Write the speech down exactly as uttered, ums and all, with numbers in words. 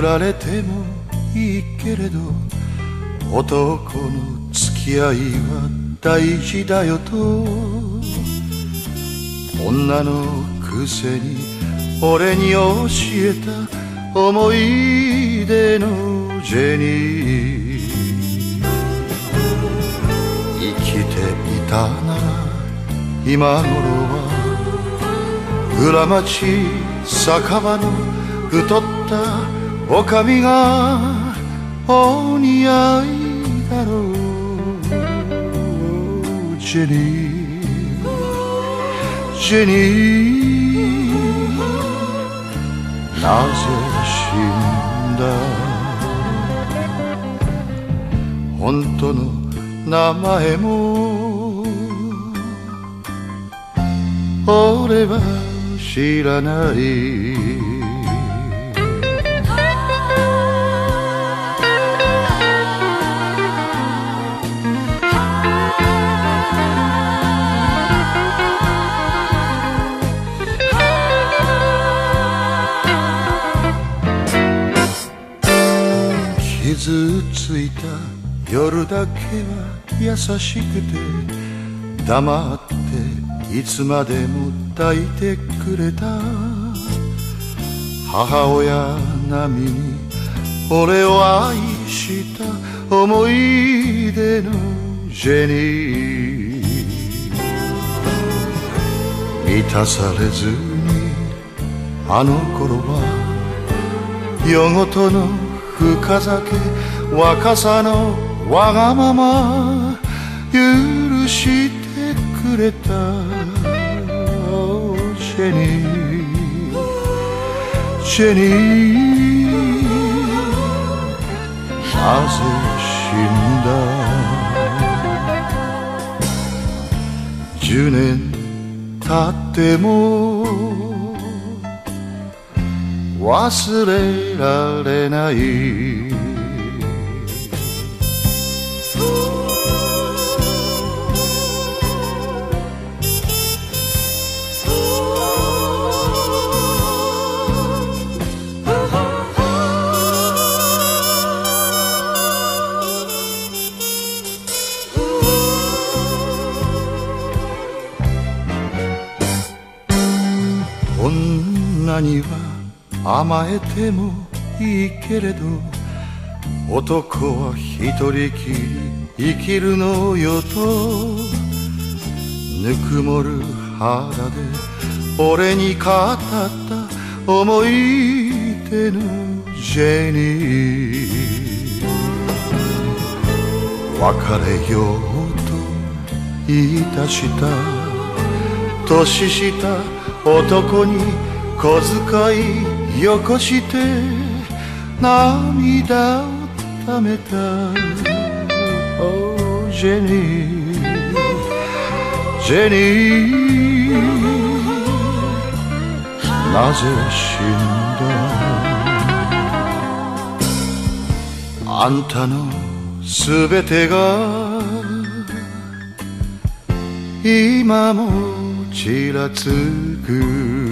られてもいいけれど男の付き合いは大事だよと女のくせに俺に教えた思い出のジェニー生きていたなら今頃は裏町酒場の太ったおかみがお似合いだろうジェニージェニーなぜ死んだ本当の名前も俺は知らない傷ついた夜だけは優しくて黙っていつまでも抱いてくれた母親並みに俺を愛した思い出のジェニー満たされずにあの頃は夜ごとの深酒若さのわがまま許してくれたジェニージェニーなぜ死んだ十年経っても忘れられない女には甘えてもいいけれど男は一人きり生きるのよとぬくもる肌で俺に語った思い出のジェニー別れようと言い出した年下男に小遣いよこして涙をためた Oh ジェニージェニーなぜ死んだあんたのすべてが今もちらつく